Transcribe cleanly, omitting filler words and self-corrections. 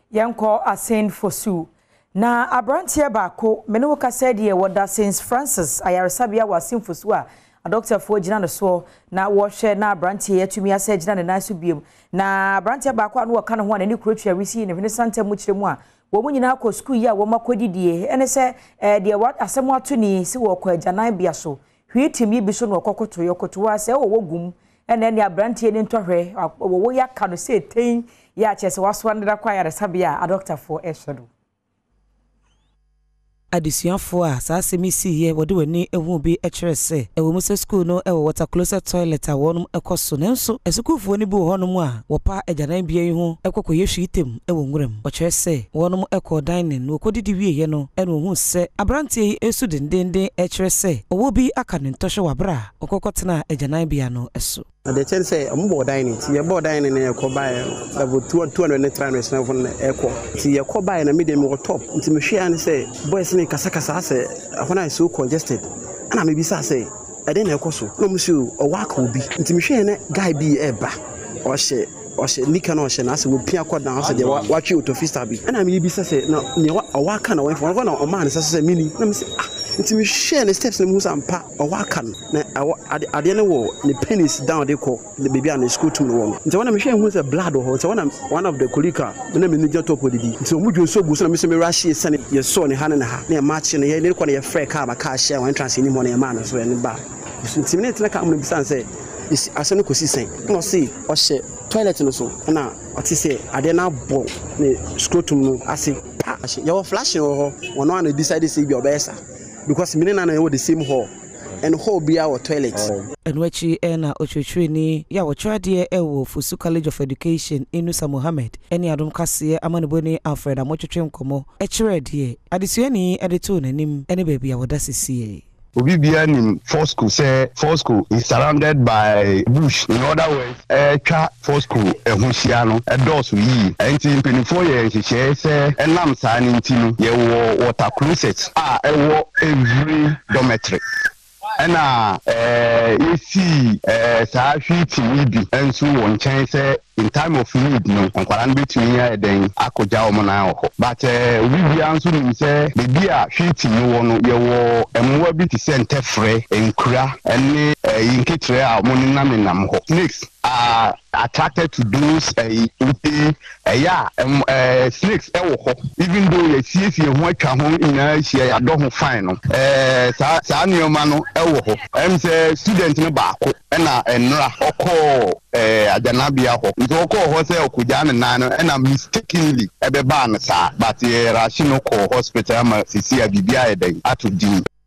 Yanko Assin Fosu. Na abrantie baako me ne wo kasa de woda St Francis ayaresabia wa Assin Fosu a doctor fo gina no so na wo hwe na abrantie yatumi asa gina ne nan so biem na abrantie baako anu wo ka ne ho ani kurotua resi ne hwene santa mu kiremu a wo mu nyina akọ school ya wo makodidie ene se de what asem ato ni si wo kwa agyanan bia so hwetimi bi so no kokoto yokoto wa se wo gum ene ne abrantie ne ntohwe wo ya ka no se ten ya chese waso ndra kwa ayaresabia a doctor fo eshodo Adisianfo a saa semisi ye wode wani ehu bi ekyerese ewo mu school no ewo water closet toilet a wonum ekoso nenso esukufo ni bi wo honum a wopa agyanan bia yi ho ekokoye hwitem ewo nwuram okyerese wonum eko dining no kodidi wieye no eno hu se abrantie yi esu dendenden ekyerese owo bi aka ne ntoshe wabra okokotena agyanan bia no eso the chance say ambo dining ti ye board dining na ekọ buy level 200 ne 300 na ekọ ti ye kọ buy na medium go top nti me hwe an say boys ni kasa say ahona is so congested ana me bi say e dey na ekọ so no musu o waka obi nti me hwe ne guy bi eba o hye nika na o hye na say wo pia kọ down say wa twi autofista bi ana me bi say na ne o waka na wo na o man say mini na me say nti me share the steps na mu sampa o waka na ade ne wo ne penis down de ko the baby and school to no nti wana me share hu say blood ho nti wana one of the colleague na me ni top odidi nti o mu dwo so gu so na me se me rush sane ye so ne ha ne ha na match ne ye ne ko na ye frɛ car ma car share one trans ni mo na ye man so ne ba nti me ne tena ka mo bi san say Assin Kosi sen no see o hye toilet no so na o ti say ade na bo ne scrotum no ase pa ye wo flash ho wono an decide say bi obesa because me na the same hall and hall be our toilet and wachi na ochwechwe ni ya wochwade ewo Fosu College of Education Inusa Mohammed eni Adom Kasee amaneboni Alfred amochwetwe nkomo echirede adesuani edeto nanim ene baby a woda sisi Obibia in FISCO say FISCO is surrounded by bush. In other words, FISCO ehunsia no edos yi. Enti penifo ye hye say enam sa ni ntinu ye wo water closet ewo every dormitory. Ena you see sa hwiti ni bi enso won chen say in time of need no nkwaran betumi ya eden akoja omo na ho but we answer ni say the bia hwiti ni wo no ye wo emwa bi ti center free enkura ene yinketre a omo ni nam ho snakes are attracted to those snakes ewo ho even though ye see ho atwa ho ina hia ya do ho fine no sa nioma no ewo ho em say student no baako ena enra okọ ajanabia ho nso okọ ho say okuja ne nan no ena mistakenly ebeba an sa but ye rashi no ko hospital ama sisi abibia eden atodin